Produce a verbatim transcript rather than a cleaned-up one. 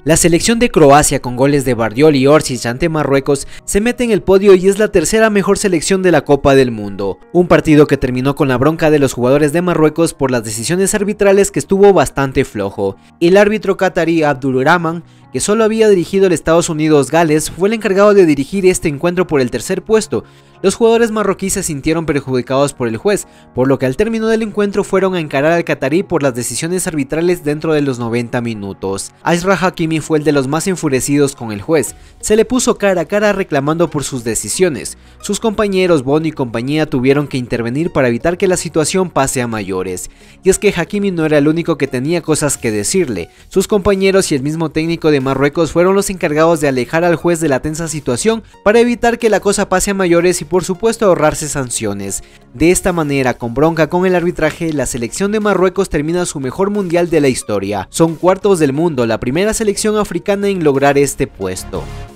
La selección de Croacia con goles de Bardiol y Orsic ante Marruecos se mete en el podio y es la tercera mejor selección de la Copa del Mundo. Un partido que terminó con la bronca de los jugadores de Marruecos por las decisiones arbitrales que estuvo bastante flojo. El árbitro catarí Abdulrahman, que solo había dirigido el Estados Unidos-Gales, fue el encargado de dirigir este encuentro por el tercer puesto. Los jugadores marroquíes se sintieron perjudicados por el juez, por lo que al término del encuentro fueron a encarar al catarí por las decisiones arbitrales dentro de los noventa minutos. Achraf Hakimi fue el de los más enfurecidos con el juez, se le puso cara a cara reclamando por sus decisiones. Sus compañeros Bono y compañía tuvieron que intervenir para evitar que la situación pase a mayores. Y es que Hakimi no era el único que tenía cosas que decirle, sus compañeros y el mismo técnico de Marruecos fueron los encargados de alejar al juez de la tensa situación para evitar que la cosa pase a mayores y por supuesto ahorrarse sanciones. De esta manera, con bronca con el arbitraje, la selección de Marruecos termina su mejor mundial de la historia. Son cuartos del mundo, la primera selección africana en lograr este puesto.